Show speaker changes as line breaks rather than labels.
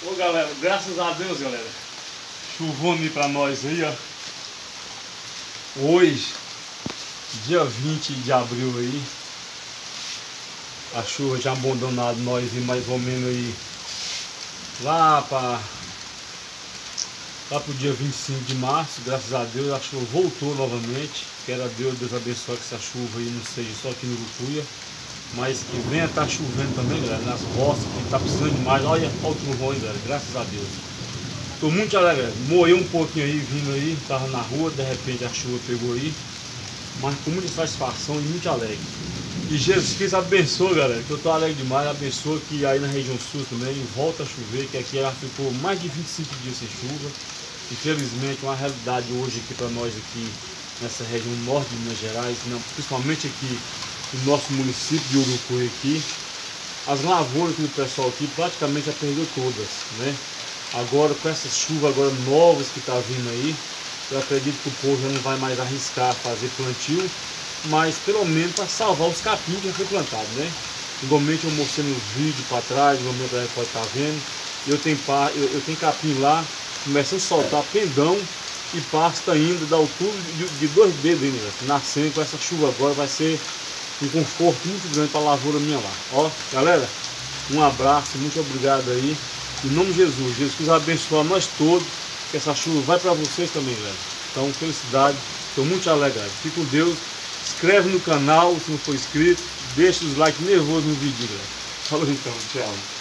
Ô galera, graças a Deus, galera. Chuvando aí pra nós aí, ó. Hoje, dia 20 de abril aí. A chuva já abandonado nós aí mais ou menos aí. Lá pro dia 25 de março, graças a Deus, a chuva voltou novamente. Quero a Deus abençoe que essa chuva aí não seja só aqui no Urucuia, mas que venha estar chovendo também, galera, nas roças, que tá precisando demais. Olha o trovão aí, galera, graças a Deus. Tô muito alegre, galera. Moeu um pouquinho aí, vindo aí, tava na rua, de repente a chuva pegou aí, mas com muita satisfação e muito alegre. E Jesus Cristo abençoe, galera, que eu tô alegre demais, abençoe que aí na região sul também volta a chover, que aqui ela ficou mais de 25 dias sem chuva. Infelizmente, uma realidade hoje aqui para nós aqui nessa região norte de Minas Gerais, principalmente aqui no nosso município de Urucuia aqui, as lavouras do pessoal aqui praticamente já perdeu todas, né? Agora com essas chuvas agora novas que tá vindo aí, eu acredito que o povo já não vai mais arriscar fazer plantio, mas pelo menos para salvar os capim que já foi plantado, né? Igualmente eu mostrei nos vídeos para trás, igualmente a gente pode estar vendo, eu tenho capim lá, começando a soltar pendão e pasta ainda da altura de 2 dedos ainda, né? Nascendo com essa chuva agora vai ser um conforto muito grande para a lavoura minha lá. Ó, galera, um abraço, muito obrigado aí. Em nome de Jesus, Jesus quis abençoar nós todos, que essa chuva vai para vocês também, galera. Então, felicidade, estou muito alegre. Fique com Deus, inscreve no canal se não for inscrito, deixa os likes nervosos no vídeo, galera. Falou então, tchau.